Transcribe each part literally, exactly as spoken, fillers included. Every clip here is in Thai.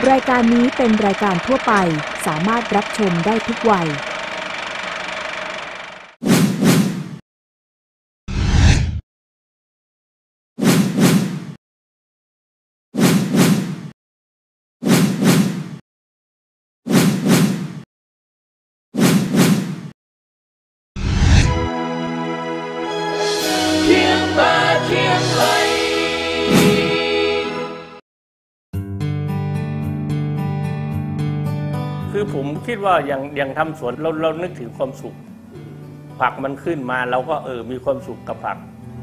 รายการนี้เป็นรายการทั่วไปสามารถรับชมได้ทุกวัยคือผมคิดว่าอย่างอย่างทำสวนเราเรานึกถึงความสุขผักมันขึ้นมาเราก็เออมีความสุขกับผัก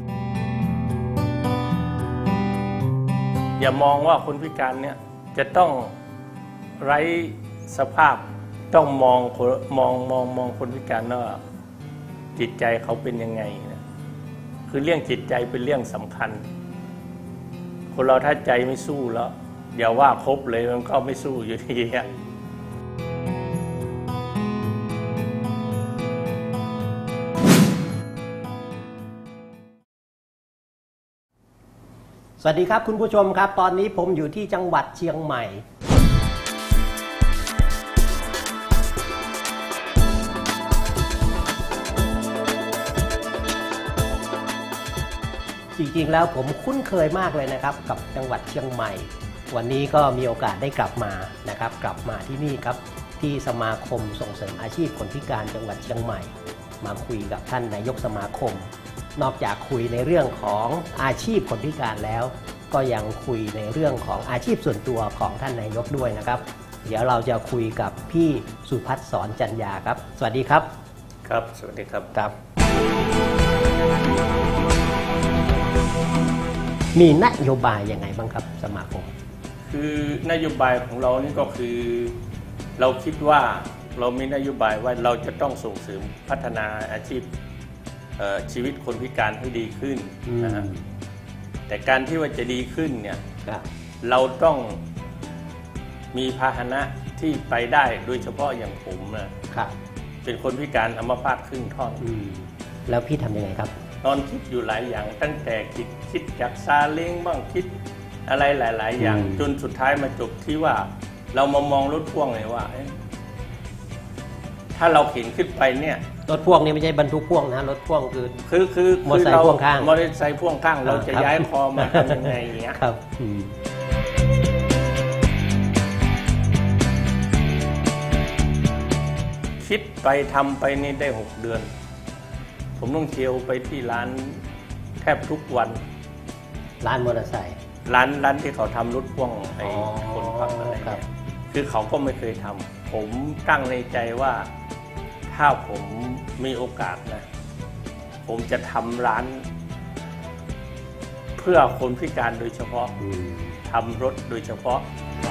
อย่ามองว่าคนพิการเนี่ยจะต้องไร้สภาพต้องมองมองมองมองคนพิการว่าจิตใจเขาเป็นยังไงนะคือเรื่องจิตใจเป็นเรื่องสำคัญคนเราถ้าใจไม่สู้แล้วอย่าว่าครบเลยมันก็ไม่สู้อยู่ดีอะสวัสดีครับคุณผู้ชมครับตอนนี้ผมอยู่ที่จังหวัดเชียงใหม่จริงๆแล้วผมคุ้นเคยมากเลยนะครับกับจังหวัดเชียงใหม่วันนี้ก็มีโอกาสได้กลับมานะครับกลับมาที่นี่ครับที่สมาคมส่งเสริมอาชีพคนพิการจังหวัดเชียงใหม่มาคุยกับท่านนายกสมาคมนอกจากคุยในเรื่องของอาชีพคนพิการแล้วก็ยังคุยในเรื่องของอาชีพส่วนตัวของท่านนายกด้วยนะครับเดี๋ยวเราจะคุยกับพี่สุพัฒน์สอนจันยาครับสวัสดีครับครับสวัสดีครับครับมีนโยบายยังไงบ้างครับสมาคมคือนโยบายของเรานี่ก็คือเราคิดว่าเรามีนโยบายว่าเราจะต้องส่งเสริมพัฒนาอาชีพชีวิตคนพิการให้ดีขึ้นนะฮะแต่การที่ว่าจะดีขึ้นเนี่ยเราต้องมีพาหนะที่ไปได้โดยเฉพาะอย่างผมนะเป็นคนพิการอัมพาตครึ่งท่อนแล้วพี่ทำยังไงครับตอนคิดอยู่หลายอย่างตั้งแต่คิดคิดจากซาเล้งบ้างคิดอะไรหลายๆอย่างจนสุดท้ายมาจบที่ว่าเรามามองรถพ่วงเลยว่าถ้าเราเข็นขึ้นไปเนี่ยรถพ่วงนี่ไม่ใช่บรรทุกพ่วงนะรถพ่วงคือคือคือมอเตอร์ไซค์พ่วงข้างมอเตอร์ไซค์พ่วงข้างเราจะย้ายคอมาทำยังไงอย่างเงี้ยครับคิดไปทำไปนี่ได้หกเดือนผมต้องเที่ยวไปที่ร้านแทบทุกวันร้านมอเตอร์ไซค์ร้านร้านที่เขาทำรถพ่วงไอ้คนพักอะไรเนี่ยคือเขาก็ไม่เคยทำผมตั้งในใจว่าถ้าผมมีโอกาสนะผมจะทำร้านเพื่อคนพิการโดยเฉพาะทำรถโดยเฉพาะ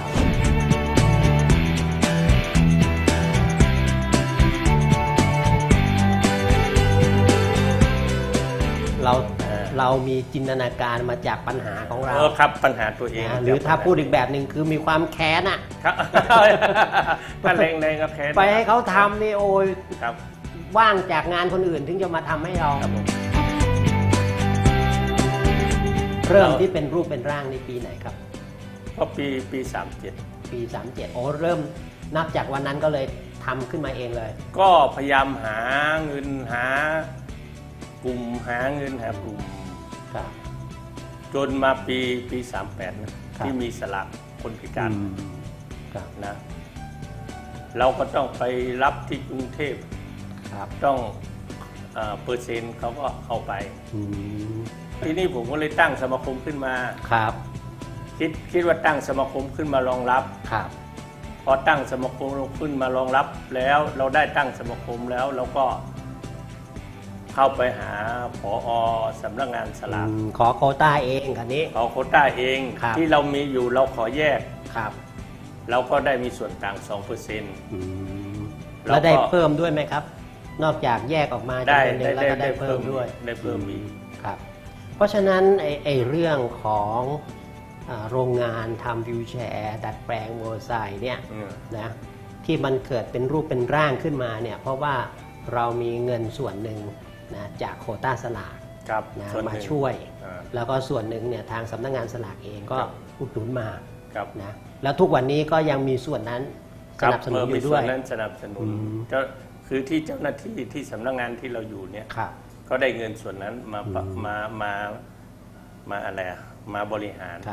เราเรามีจินตนาการมาจากปัญหาของเราเออครับปัญหาตัวเองหรือถ้าพูดอีกแบบหนึ่งคือมีความแค้นอ่ะถ้าแรงๆก็แค้นไปให้เขาทำนี่โอ้ยว่างจากงานคนอื่นถึงจะมาทำให้เราเริ่มที่เป็นรูปเป็นร่างในปีไหนครับก็ปีปีสามเจ็ดปีสามเจ็ดโอ้เริ่มนับจากวันนั้นก็เลยทำขึ้นมาเองเลยก็พยายามหาเงินหากลุ่มหาเงินหากลุ่มจนมาปีปีสามแปดนะที่มีสลากคนพิการนะเราก็ต้องไปรับที่กรุงเทพต้องเปอร์เซ็นต์เขาก็เข้าไปที่นี่ผมก็เลยตั้งสมาคมขึ้นมาครับคิดคิดว่าตั้งสมาคมขึ้นมารองรับครับพอตั้งสมาคมขึ้นมารองรับแล้วเราได้ตั้งสมาคมแล้วเราก็เข้าไปหาผอ.สำนักงานสลากขอโควต้าเองคันนี้ขอโควต้าเองที่เรามีอยู่เราขอแยกครับเราก็ได้มีส่วนต่าง สองเปอร์เซ็นต์แล้วได้เพิ่มด้วยไหมครับนอกจากแยกออกมาได้แล้วก็ได้เพิ่มด้วยได้เพิ่มอีกครับเพราะฉะนั้นไอ้ไอ้เรื่องของโรงงานทำวิวแชร์ดัดแปลงมอเตอร์ไซค์เนี่ยนะที่มันเกิดเป็นรูปเป็นร่างขึ้นมาเนี่ยเพราะว่าเรามีเงินส่วนหนึ่งนะจากโควต้าสลากนะมาช่วยแล้วก็ส่วนหนึ่งเนี่ยทางสำนักงานสลากเองก็อุดหนุนมาครับนะแล้วทุกวันนี้ก็ยังมีส่วนนั้นสนับสนุนอยู่ด้วยมีส่วนนั้นสนับสนุนก็คือที่เจ้าหน้าที่ที่สำนักงานที่เราอยู่เนี่ยก็ได้เงินส่วนนั้นมามามามาอะไรมาบริหาร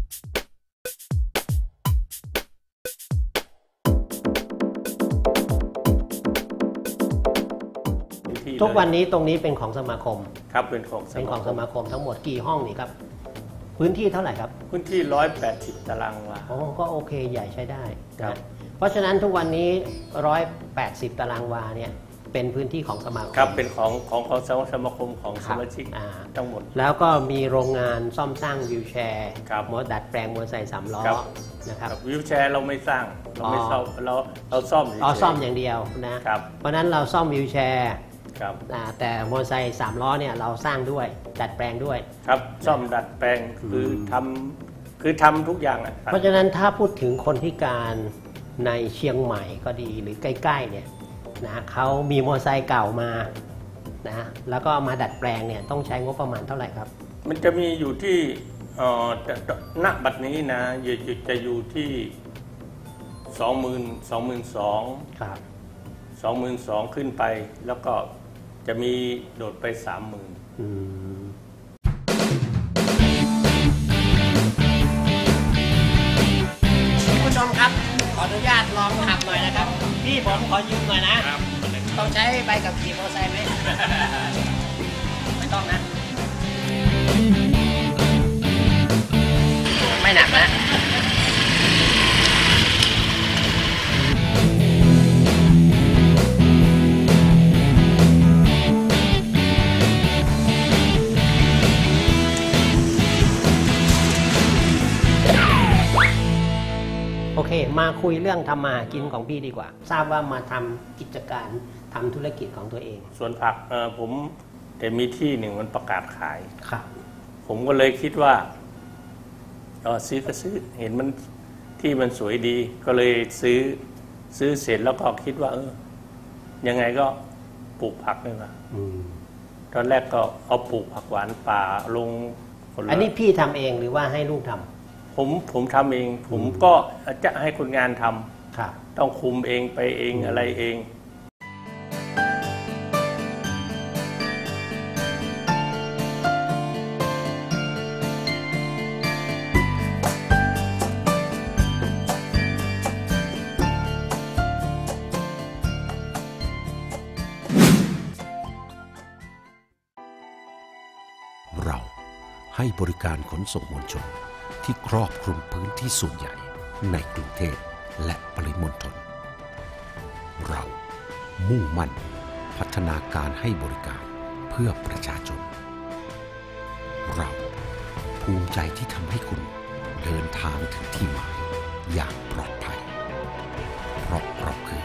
ทุกวันนี้ตรงนี้เป็นของสมาคมครับเป็นของเป็นของสมาคมทั้งหมดกี่ห้องนี่ครับพื้นที่เท่าไหร่ครับพื้นที่ร้อยแปดสิบตารางวาอ๋อก็โอเคใหญ่ใช้ได้ครับเพราะฉะนั้นทุกวันนี้ร้อยแปดสิบตารางวาเนี่ยเป็นพื้นที่ของสมาคมครับเป็นของของของสมาคมของสมาชิกทั้งหมดแล้วก็มีโรงงานซ่อมสร้างวิวแชร์มอดัดแปลงมอเตอร์ไซค์สามล้อนะครับวิวแชร์เราไม่สร้างเราไม่ซ่อมเราเราซ่อมอ๋อซ่อมอย่างเดียวนะครับเพราะนั้นเราซ่อมวิวแชร์แต่มอเตอร์ไซค์สามล้อเนี่ยเราสร้างด้วยดัดแปลงด้วยครับซ่อมดัดแปลงคือทำคือทำทุกอย่างอ่ะเพราะฉะนั้นถ้าพูดถึงคนพิการในเชียงใหม่ก็ดีหรือใกล้ๆเนี่ยนะเขามีมอเตอร์ไซค์เก่ามานะแล้วก็มาดัดแปลงเนี่ยต้องใช้งบประมาณเท่าไหร่ครับมันจะมีอยู่ที่ณบัดนี้นะจะอยู่ที่สองหมื่นสองหมื่นสองครับสองหมื่นสองขึ้นไปแล้วก็จะมีโดดไปสามหมื่นคุณผู้ชมครับขออนุญาตลองขับหน่อยนะครับพี่ผมขอยืมหน่อยนะต้องใช้ใบขับขี่มอเตอร์ไซค์ไหมไม่ต้องนะไม่หนักนะโอเคมาคุยเรื่องทำมาหากินของพี่ดีกว่าทราบว่ามาทำกิจการทำธุรกิจของตัวเองสวนผักเออผมแต่มีที่หนึ่งมันประกาศขายครับผมก็เลยคิดว่าเออซื้อก็ซื้อเห็นมันที่มันสวยดีก็เลยซื้อซื้อเสร็จแล้วก็คิดว่าเออยังไงก็ปลูกผักนี่แหละตอนแรกก็เอาปลูกผักหวานป่าลงอันนี้พี่ทำเองหรือว่าให้ลูกทำผมผมทำเองผมก็จะให้คนงานทำต้องคุมเองไปเองอะไรเองเราให้บริการขนส่งมวลชนที่ครอบคลุมพื้นที่ส่วนใหญ่ในกรุงเทพและปริมณฑลเรามุ่งมั่นพัฒนาการให้บริการเพื่อประชาชนเราภูมิใจที่ทำให้คุณเดินทางถึงที่หมายอย่างปลอดภัยเพราะเราคือ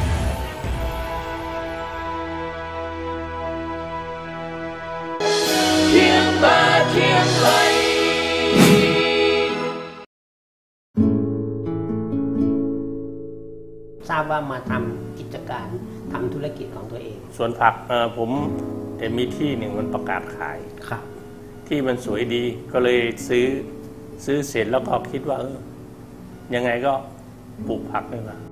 เชียงบาเชียงใหม่ทราบว่ามาทำกิจการทำธุรกิจของตัวเองสวนผักเออผมแต่มีที่หนึ่งมันประกาศขายครับที่มันสวยดีก็เลยซื้อซื้อเสร็จแล้วก็คิดว่าเออยังไงก็ปลูกผักนี่แหละ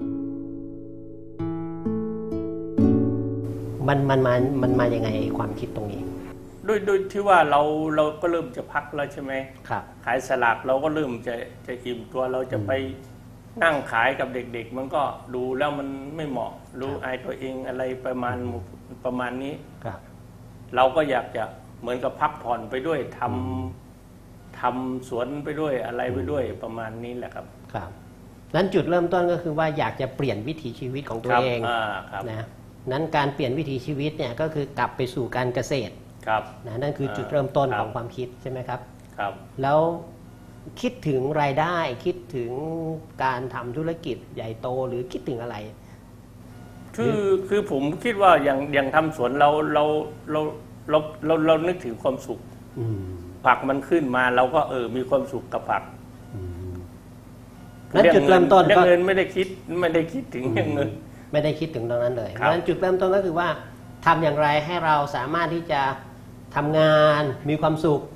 มันมันมามันมายังไงความคิดตรงนี้ด้วยด้วยที่ว่าเราเราก็เริ่มจะพักแล้วใช่ไหมครับขายสลากเราก็เริ่มจะจะอิ่มตัวเราจะไปนั่งขายกับเด็กๆมันก็ดูแล้วมันไม่เหมาะรู้อายตัวเองอะไรประมาณประมาณนี้เราก็อยากจะเหมือนกับพักผ่อนไปด้วยทำทำสวนไปด้วยอะไรไปด้วยประมาณนี้แหละครับครับนั้นจุดเริ่มต้นก็คือว่าอยากจะเปลี่ยนวิถีชีวิตของตัวเองนะนั้นการเปลี่ยนวิถีชีวิตเนี่ยก็คือกลับไปสู่การเกษตรนะนั่นคือจุดเริ่มต้นของความคิดใช่ไหมครับครับแล้วคิดถึงรายได้คิดถึงการทำธุรกิจใหญ่โตหรือคิดถึงอะไรคือคือผมคิดว่าอย่างอย่างทำสวนเราเราเราเราเราเรานึกถึงความสุขผักมันขึ้นมาเราก็เออมีความสุขกับผักนั้นจุดเริ่มต้นก็เงินไม่ได้คิดไม่ได้คิดถึงเงินไม่ได้คิดถึงตรงนั้นเลยนั้นจุดเริ่มต้นก็คือว่าทำอย่างไรให้เราสามารถที่จะทำงานมีความสุข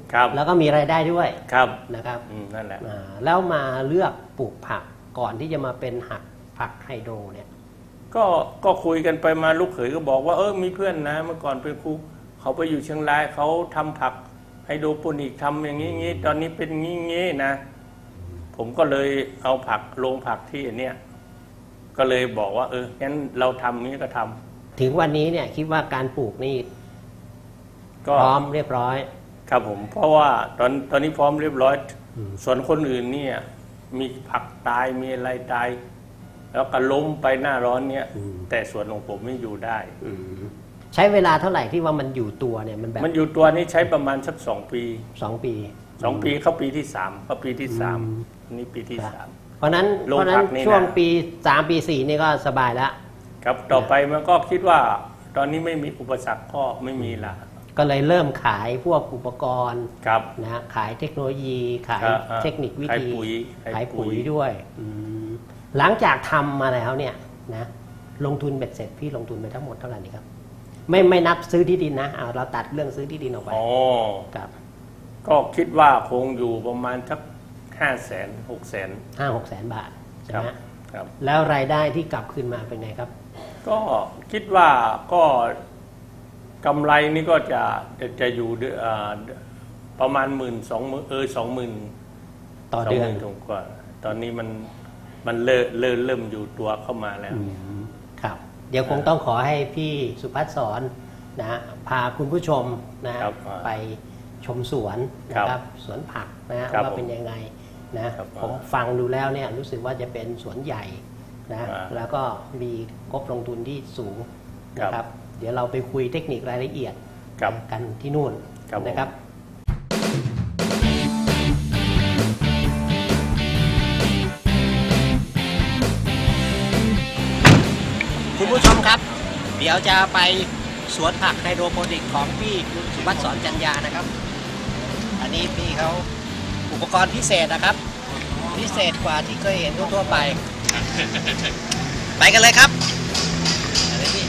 ครับแล้วก็มีรายได้ด้วยครับนะครับอืมนั่นแหละอ่าแล้วมาเลือกปลูกผักก่อนที่จะมาเป็นหักผักไฮโดรเนี่ยก็ก็คุยกันไปมาลูกเขยก็บอกว่าเออมีเพื่อนนะเมื่อก่อนเป็นครูเขาไปอยู่เชียงรายเขาทำผักไฮโดรโปนิกทำอย่างนี้งี้ตอนนี้เป็นงี้งี้นะผมก็เลยเอาผักลงผักที่อันเนี้ยก็เลยบอกว่าเอองั้นเราทำนี้ก็ทำถึงวันนี้เนี่ยคิดว่าการปลูกนี่ก็พร้อมเรียบร้อยครับผมเพราะว่าตอนตอนนี้พร้อมเรียบร้อยอืมส่วนคนอื่นเนี่ยมีผักตายมีอะไรตาย แล้วก็ล้มไปหน้าร้อนเนี่ยแต่ส่วนของผมไม่อยู่ได้อืมใช้เวลาเท่าไหร่ที่ว่ามันอยู่ตัวเนี่ยมันแบบมันอยู่ตัวนี้ใช้ประมาณสักสองปีสองปีสองปีเข้าปีที่สามเข้าปีที่สามอืมอันนี่ปีที่สามเพราะนั้นลงเพราะนั้นผักนี่นะช่วงปีสามปีสี่นี่ก็สบายแล้วครับต่อไปมันก็คิดว่า ตอนนี้ไม่มีอุปสรรคก็ไม่มีละก็เลยเริ่มขายพวกอุปกรณ์ครับนะฮะขายเทคโนโลยีขายอ่าอ่าเทคนิควิขายธีปุ๋ยขายปุ๋ยด้วยอืมหลังจากทำมาแล้วเนี่ยนะลงทุนเบ็ดเสร็จพี่ลงทุนไปทั้งหมดเท่าไหร่นี่ครับไม่ไม่นับซื้อที่ดินนะเอาเราตัดเรื่องซื้อที่ดินออกไปอ๋อครับก็คิดว่าคงอยู่ประมาณสักห้าแสนหกแสนห้าหกแสนบาทใช่ครับไหมครับแล้วรายได้ที่กลับคืนมาเป็นไงครับก็คิดว่าก็กำไรนี่ก็จะจะจะอยู่เดือนอ่าประมาณหมื่นสองหมื่นเออสองหมื่นต่อเดือนถูกกว่า ตอนนี้มันมันเริ่มเริ่มเริ่มอยู่ตัวเข้ามาแล้วอืมครับ เดี๋ยวคงต้องขอให้พี่สุพัฒน์สอนนะพาคุณผู้ชมนะครับ ไปชมสวนนะครับสวนผักนะฮะครับว่าเป็นยังไงนะครับ ผมฟังดูแล้วเนี่ยรู้สึกว่าจะเป็นสวนใหญ่นะอ่าแล้วก็มีงบลงทุนที่สูงครับนะครับ เดี๋ยวเราไปคุยเทคนิครายละเอียดครับกันที่นู่นครับผมนะครับ คุณผู้ชมครับ เดี๋ยวจะไปสวนผักไฮโดรโปนิกของพี่สุวัฒน์สอนจัญญานะครับ อันนี้พี่เขาอุปกรณ์พิเศษนะครับ พิเศษกว่าที่เคยเห็นทั่วๆไป ไปกันเลยครับอะไรพี่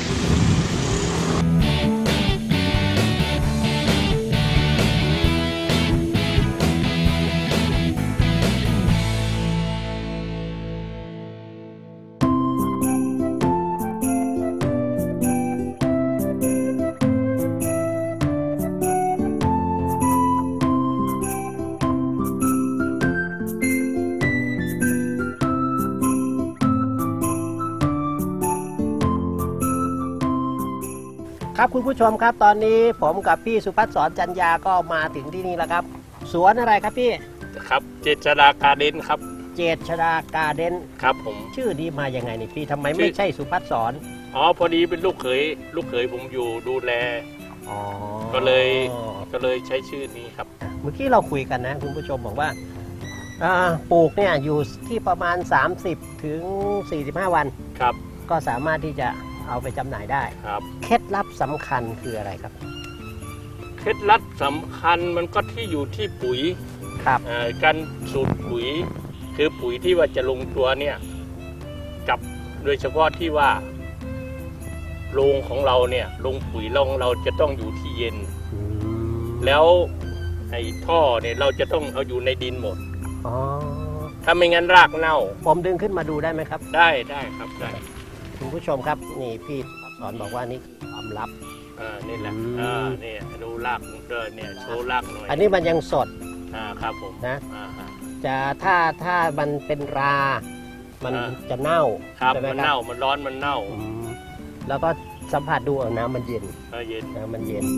ครับคุณผู้ชมครับตอนนี้ผมกับพี่สุพัฒน์สอนจัญญาก็มาถึงที่นี่แล้วครับ สวนอะไรครับพี่ครับเจษฎาการเดนครับเจษฎาการ์เด้นครับผมชื่อนี้มายังไงนี่พี่ทำไมชื่อไม่ใช่สุพัฒน์สอนอ๋อพอดีเป็นลูกเขยลูกเขยผมอยู่ดูแลอ๋อก็เลยก็เลยใช้ชื่อนี้ครับเมื่อกี้เราคุยกันนะคุณผู้ชมบอกว่าอ่าปลูกเนี่ยอยู่ที่ประมาณ สามสิบถึงสี่สิบห้า วันครับก็สามารถที่จะเอาไปจำหน่ายได้ครับเคล็ดลับสำคัญคืออะไรครับเคล็ดลับสำคัญมันก็ที่อยู่ที่ปุ๋ยครับเอ่อการสูตรปุ๋ย คือปุ๋ยที่ว่าจะลงตัวเนี่ยกับโดยเฉพาะที่ว่าโรงของเราเนี่ยโรงปุ๋ยโรงเราจะต้องอยู่ที่เย็นอืมแล้วไอ้ท่อเนี่ยเราจะต้องเอาอยู่ในดินหมดอ๋อถ้าไม่งั้นรากเน่าผมดึงขึ้นมาดูได้ไหมครับได้ได้ครับได้คุณผู้ชมครับนี่พี่สอนบอกว่านี่คือความลับอ่านี่แหละอืมอ่านี่ดูรากเดินเนี่ยโชว์รากหน่อยอันนี้มันยังสดอ่าครับผมนะอ่าฮะจะถ้าถ้ามันเป็นรา มันอ่าจะเน่าครับใช่ไหมมันครัเน่าบมันร้อนมันเน่าอืมแล้วก็สัมผัสดูเอาน้ำมันเย็นเออเย็นน้ำมันเย็น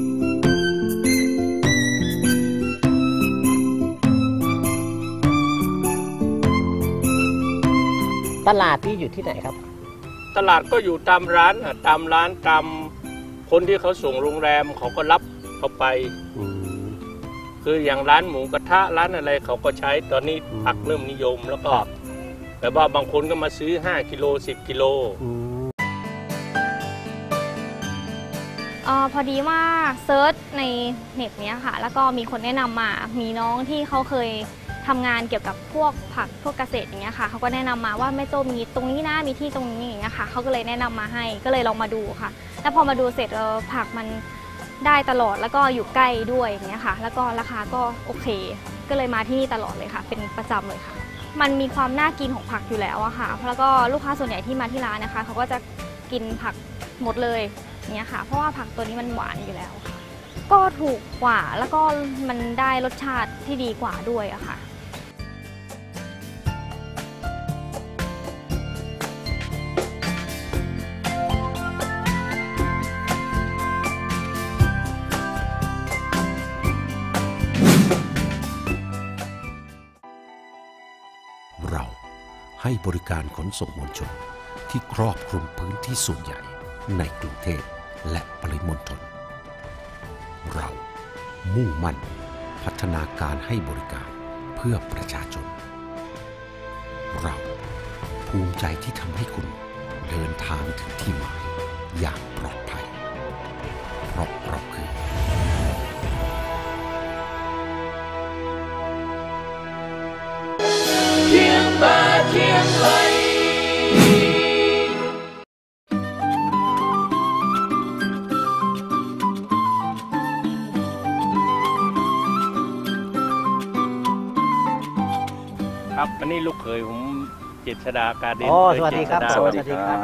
ตลาดที่อยู่ที่ไหนครับตลาดก็อยู่ตามร้านอ่ะตามร้านตามคนที่เขาส่งโรงแรมเขาก็รับเขาไปอืมคืออย่างร้านหมูกระทะร้านอะไรเขาก็ใช้ตอนนี้อืมผักเริ่มนิยมแล้วก็ครับแต่ว่าบางคนก็มาซื้อห้ากิโลสิบกิโลอืมเออพอดีว่าเซิร์ชในเน็ตเนี้ยค่ะ แล้วก็มีคนแนะนำมา มีน้องที่เขาเคยทำงานเกี่ยวกับพวกผักพวกเกษตรอย่างเงี้ยค่ะเขาก็แนะนำมาว่าแม่โจ้มีตรงนี้นะมีที่ตรงนี้อย่างเงี้ยค่ะเขาก็เลยแนะนำมาให้ก็เลยลองมาดูค่ะ แล้วพอมาดูเสร็จเออผักมันได้ตลอดแล้วก็อยู่ใกล้ด้วยอย่างเงี้ยค่ะแล้วก็ราคาก็โอเคก็เลยมาที่นี่ตลอดเลยค่ะเป็นประจำเลยค่ะมันมีความน่ากินของผักอยู่แล้วอะค่ะแล้วก็ลูกค้าส่วนใหญ่ที่มาที่ร้านนะคะเขาก็จะกินผักหมดเลยอย่างเงี้ยค่ะเพราะว่าผักตัวนี้มันหวานอยู่แล้วค่ะก็ถูกกว่าแล้วก็มันได้รสชาติที่ดีกว่าด้วยอะค่ะเราให้บริการขนส่งมวลชนที่ครอบคลุมพื้นที่ส่วนใหญ่ในกรุงเทพและปริมณฑลเรามุ่งมั่นพัฒนาการให้บริการเพื่อประชาชนเราภูมิใจที่ทำให้คุณเดินทางถึงที่หมายอย่างปลอดภัยเพราะเราคือเชียงบาเชียงไหลครับอันนี้ลูกเขยผมเจษฎาการเด่นอ๋อสวัสดีครับเจษฎาสวัสดีครับ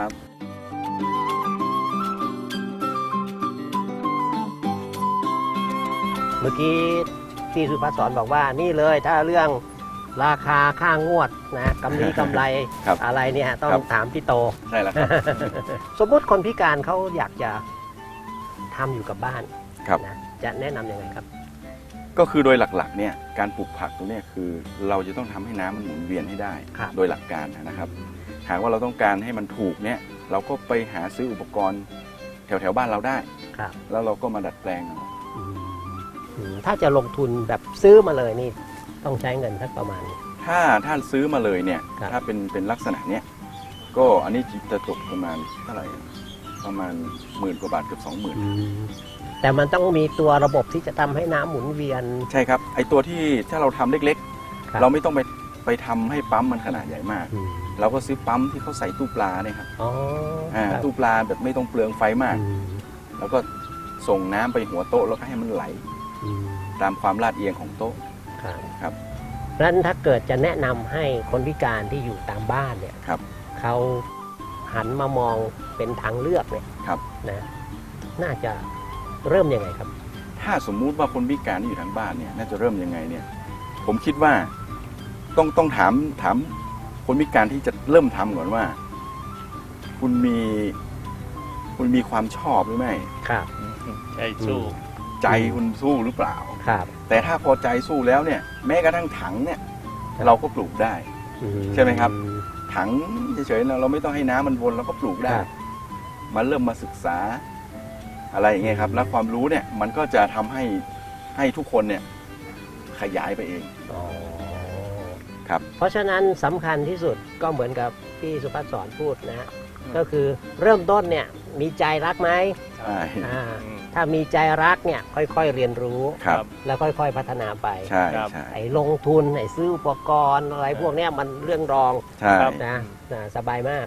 เมื่อกี้พี่สุภัสสรบอกว่านี่เลยถ้าเรื่องราคาค่างวดนะกำไรกำไรครับอะไรเนี่ยต้องครับถามพี่โตใช่แล้วครับสมมุติคนพิการเขาอยากจะทำอยู่กับบ้านครับนะจะแนะนำยังไงครับก็คือโดยหลักๆเนี่ยการปลูกผักตรงเนี้ยคือเราจะต้องทำให้น้ำมันหมุนเวียนให้ได้ครับโดยหลักการนะครับ หากว่าเราต้องการให้มันถูกเนี่ยเราก็ไปหาซื้ออุปกรณ์แถวๆบ้านเราได้ครับแล้วเราก็มาดัดแปลงเอาอืมอืมถ้าจะลงทุนแบบซื้อมาเลยนี่ต้องใช้เงินสักประมาณถ้าถ้าซื้อมาเลยเนี่ยครับถ้าเป็นเป็นลักษณะเนี้ยก็อันนี้จะตกประมาณเท่าไหร่ประมาณหมื่นกว่าบาทเกือบสองหมื่นอืมแต่มันต้องมีตัวระบบที่จะทำให้น้ำหมุนเวียนใช่ครับไอตัวที่ถ้าเราทำเล็กครับๆ เราไม่ต้องไปไปทำให้ปั๊มมันขนาดใหญ่มากอืมเราก็ซื้อปั๊มที่เขาใส่ตู้ปลาเนี่ยครับอ๋ออ่าครับตู้ปลาแบบไม่ต้องเปลืองไฟมากอืมแล้วก็ส่งน้ำไปหัวโต๊ะแล้วก็ให้มันไหลอืมตามความลาดเอียงของโต๊ะครับครับเพราะฉะนั้นถ้าเกิดจะแนะนำให้คนพิการที่อยู่ตามบ้านเนี่ยครับเขาหันมามองเป็นทางเลือกเนี่ยครับนะน่าจะเริ่มยังไงครับถ้าสมมุติว่าคนพิการที่อยู่ทางบ้านเนี่ยน่าจะเริ่มยังไงเนี่ยผมคิดว่าต้องต้องถามถามคนพิการที่จะเริ่มทำก่อนว่า คุณมีคุณมีความชอบหรือไม่ครับใจสู้ใจคุณสู้หรือเปล่าครับแต่ถ้าพอใจสู้แล้วเนี่ยแม้กระทั่งถังเนี่ยครับเราก็ปลูกได้อืใช่ไหมครับ ถังเฉยๆเราไม่ต้องให้น้ำมันวนเราก็ปลูกได้ครับมาเริ่มมาศึกษาอะไรอย่างเงี้ยครับ แล้วความรู้เนี่ยมันก็จะทำให้ให้ทุกคนเนี่ยขยายไปเองอ๋อครับเพราะฉะนั้นสำคัญที่สุดก็เหมือนกับพี่สุภัสสรพูดนะฮะก็คือเริ่มต้นเนี่ยมีใจรักไหมใช่อ่าอืมถ้ามีใจรักเนี่ยค่อยๆเรียนรู้ครับแล้วค่อยๆพัฒนาไปใช่ครับใช่ไอ้ลงทุนไอ้ซื้ออุปกรณ์อะไรพวกเนี้ยมันเรื่องรองใช่ครับนะนะสบายมาก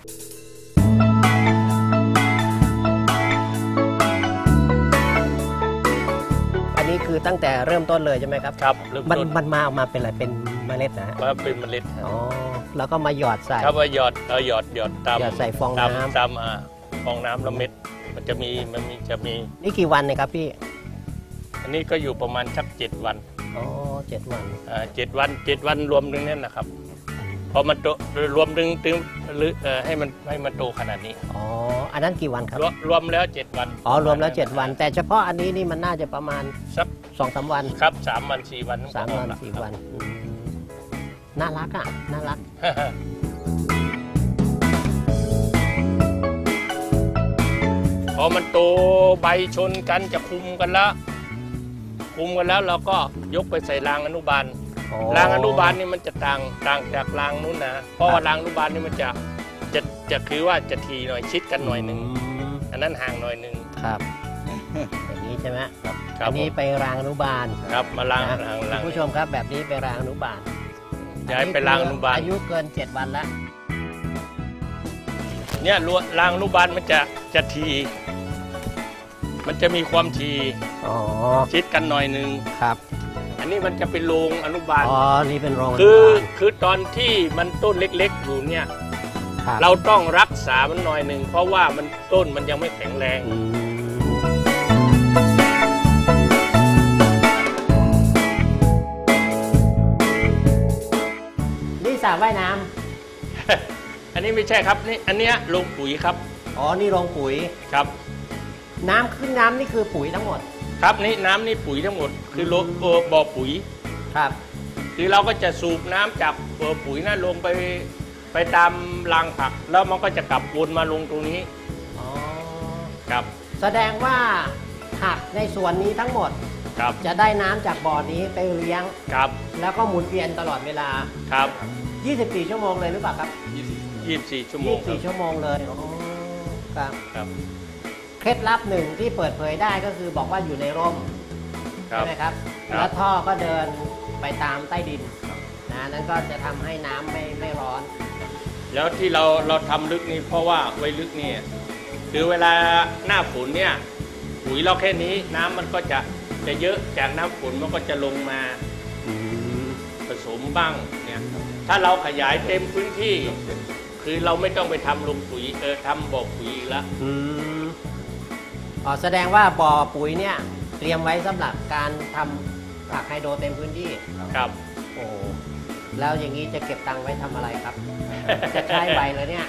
อันนี้คือตั้งแต่เริ่มต้นเลยใช่ไหมครับครับเริ่มมันต้นมันมาออกมาเป็นอะไรเป็นเมล็ดนะฮะมาเป็นเมล็ดอ๋อแล้วก็มาหยอดใส่ครับว่าหยอดเอาหยอดหยอดตามหยอดใส่ฟองตามน้ำตามอ่าฟองน้ำแล้วเม็ด มันจะมีมันมีจะมีนี่กี่วันเนี่ยครับพี่อันนี้ก็อยู่ประมาณสักเจ็ดวันอ๋อเจ็ดวันอ่าเจ็ดวันเจ็ดวันรวมถึงนั่นนะครับพอมันโตรวมถึงถึงหรือเอ่อให้มันให้มันโตขนาดนี้อ๋ออันนั้นกี่วันครับรวมรวมแล้วเจ็ดวันอ๋อรวมแล้วเจ็ดวัน แต่เฉพาะอันนี้นี่มันน่าจะประมาณสักสองสามวันครับสามวันสี่วันสามวันก็ออกละสี่วันอืมน่ารักอ่ะน่ารักพอมันโตใบชนกันจะคุมกันแล้วคุมกันแล้วเราก็ยกไปใส่รางอนุบาลอ๋อรางอนุบาลนี่มันจะต่างต่างจากรางนู้นนะเพราะว่ารางอนุบาลนี่มันจะจะจะคือว่าจะทีหน่อยชิดกันหน่อยหนึ่งอืมอันนั้นห่างหน่อยหนึ่งครับ อย่างนี้ใช่ไหมครับอันนี้ผมไปรางอนุบาลครับมาล้างนะล้างคุล้างณผู้ชมครับแบบนี้ไปรางอนุบาลย้ายไปล้างอนุบาลอายุเกินเจ็ดวันแล้วเนี่ยรั้วล้างอนุบาลมันจะจะทีมันจะมีความถี่อ๋อชิดกันหน่อยหนึ่งครับอันนี้มันจะเป็นโรงอนุบาลอ๋อนี่เป็นโรงคืออนุบาลคือตอนที่มันต้นเล็กๆอยู่เนี่ยครับเราต้องรักษามันหน่อยหนึ่งเพราะว่ามันต้นมันยังไม่แข็งแรงอืม นี่สระว่ายน้อันนี้ไม่ใช่ครับนี่อันเนี้ยโรงปุ๋ยครับำอ๋อนี่โรงปุ๋ยครับน้ำขึ้นน้ำนี่คือปุ๋ยทั้งหมดครับนี่น้ำนี่ปุ๋ยทั้งหมดคือโลเอ่อบ่อปุ๋ยครับคือเราก็จะสูบน้ำจากบ่อปุ๋ยนั้นลงไปไปตามรางผัก แล้วมันก็จะกลับวนมาลงตรงนี้อ๋อครับแสดงว่าผักในส่วนนี้ทั้งหมดครับจะได้น้ำจากบ่อนี้ไปเลี้ยงครับแล้วก็หมุนเวียนตลอดเวลาครับยี่สิบสี่ ชั่วโมงเลยหรือเปล่าครับยี่สิบสี่ชั่วโมงยี่สิบสี่ ชั่วโมงเลยอ๋อครับครับเคล็ดลับหนึ่งที่เปิดเผยได้ก็คือบอกว่าอยู่ในร่มครัใช่บไหมครับครับแล้วท่อก็เดินไปตามใต้ดินนะนั่นก็จะทำให้น้ำไม่ไม่ร้อนแล้วที่เราเราทำลึกนี่เพราะว่าไว้ลึกนี่คือเวลาหน้าฝนเนี่ยปุ๋ยเราแค่นี้น้ำมันก็จะจะเยอะจากน้ำฝนมันก็จะลงมาผสมบ้างเนี่ยถ้าเราขยายเต็มพื้นที่ คือเราไม่ต้องไปทำลงปุ๋ยเออทำบ่อปุ๋ยอีกแล้วอืมอ๋อแสดงว่าบ่อปุ๋ยเนี่ยเตรียมไว้สำหรับการทำผักไฮโดรเต็มพื้นที่ครับโอ้แล้วอย่างนี้จะเก็บตังค์ไว้ทำอะไรครับ จะใช้ใบเลยเนี่ย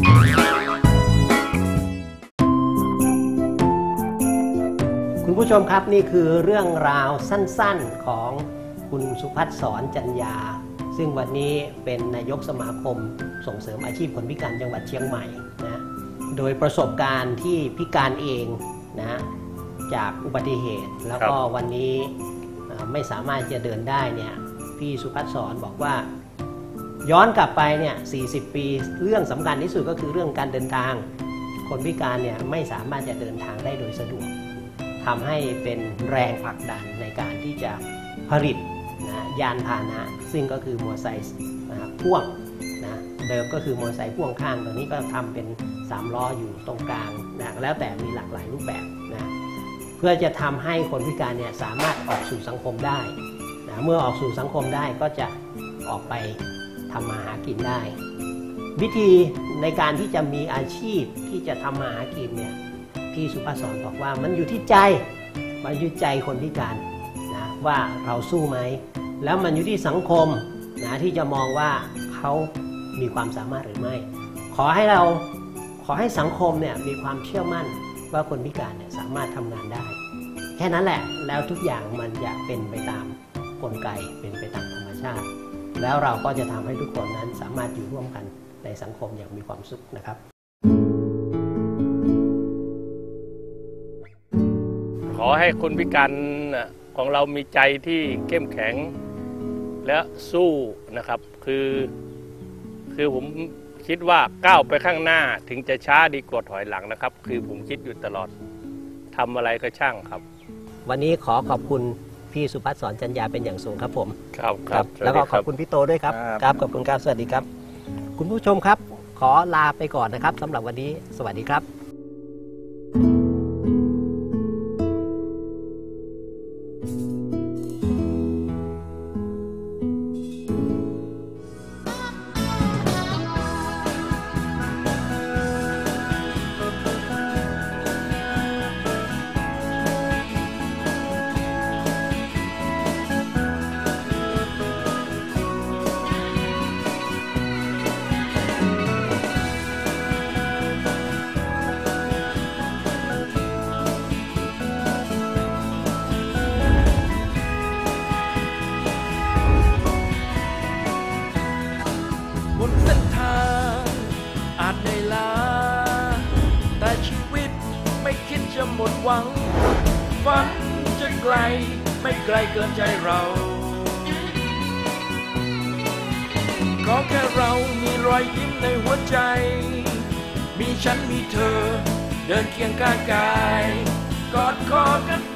คุณผู้ชมครับนี่คือเรื่องราวสั้นๆของคุณสุภัสสรจันยา ซึ่งวันนี้เป็นนายกสมาคมส่งเสริมอาชีพคนพิการจังหวัดเชียงใหม่นะโดยประสบการณ์ที่พิการเองนะจากอุบัติเหตุ แล้วก็วันนี้ไม่สามารถจะเดินได้เนี่ยพี่สุภัสสรบอกว่าย้อนกลับไปเนี่ยสี่สิบ ปีเรื่องสำคัญที่สุดก็คือเรื่องการเดินทางคนพิการเนี่ยไม่สามารถจะเดินทางได้โดยสะดวกทำให้เป็นแรงผลักดันในการที่จะผลิตนะยานพาหนะซึ่งก็คือมอเตอร์ไซค์นะพ่วงนะเดิมก็คือมอเตอร์ไซค์พ่วงข้างตอนนี้ก็ทำเป็นสามล้ออยู่ตรงกลางนะแล้วแต่มีหลากหลายรูปแบบนะเพื่อจะทำให้คนพิการเนี่ยสามารถออกสู่สังคมได้นะเมื่อออกสู่สังคมได้ก็จะออกไปทำมาหากินได้ วิธีในการที่จะมีอาชีพที่จะทำมาหากินเนี่ยพี่สุภัสสรบอกว่ามันอยู่ที่ใจมันอยู่ใจคนพิการนะว่าเราสู้ไหมแล้วมันอยู่ที่สังคมนะที่จะมองว่าเขามีความสามารถหรือไม่ขอให้เราขอให้สังคมเนี่ยมีความเชื่อมั่นว่าคนพิการเนี่ยสามารถทำงานได้แค่นั้นแหละแล้วทุกอย่างมันจะเป็นไปตามกลไกเป็นไปตามธรรมชาติแล้วเราก็จะทำให้ทุกคนนั้นสามารถอยู่ร่วมกันในสังคมอย่างมีความสุขนะครับขอให้คนพิการของเรามีใจที่เข้มแข็งและสู้นะครับคือคือผมคิดว่าก้าวไปข้างหน้าถึงจะช้าดีกว่าถอยหลังนะครับคือผมคิดอยู่ตลอดทำอะไรก็ช่างครับวันนี้ขอขอบคุณพี่สุภัสสรจันยาเป็นอย่างสูงครับผมครับครับแล้วก็ขอบคุณพี่โตด้วยครับครับขอบคุณครับสวัสดีครับคุณผู้ชมครับขอลาไปก่อนนะครับสำหรับวันนี้สวัสดีครับบนเส้นทางอาจเหนื่อยล้าแต่ชีวิตไม่คิดจะหมดหวังฝันจะไกลไม่ไกลเกินใจเราขอแค่เรามีรอยยิ้มในหัวใจมีฉันมีเธอเดินเคียงข้างกายกอดคอกัน